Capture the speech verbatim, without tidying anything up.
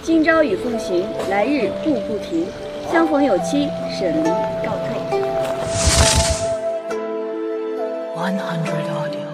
今朝与凤行，来日步不停。相逢有期，沈离告退。 one hundred audio。